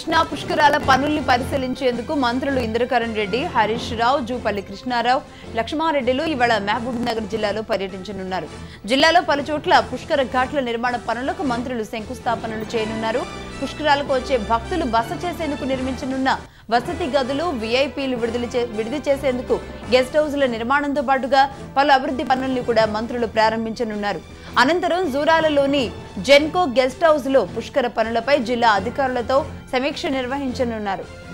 కృష్ణా పుష్కరాల పనుల్ని పరిశీలించేందుకు మంత్రులు ఇంద్రకరణ్ రెడ్డి, హరీష్ రావు, జూపల్లి కృష్ణారావు, లక్ష్మా రెడ్డిలు ఇవాళ మహబూబ్నగర్ జిల్లాలో పర్యటించనున్నారు. జిల్లాలో పలుచోట్ల పుష్కర ఘాట్ల నిర్మాణ పనులకు మంత్రులు శంకుస్థాపనలు చేయనున్నారు. పుష్కరాలకు వచ్చే భక్తులు బస చేసేందుకు నిర్మించనున్న వసతి గదులు, వీఐపీలు విడుదల చేసేందుకు గెస్ట్ హౌస్ల నిర్మాణంతో పాటుగా పలు అభివృద్ధి పనుల్ని కూడా మంత్రులు ప్రారంభించనున్నారు. అనంతరం జూరాలలోని జెన్కో గెస్ట్ హౌస్ లో పుష్కర పనులపై జిల్లా అధికారులతో సమీక్ష నిర్వహించనున్నారు.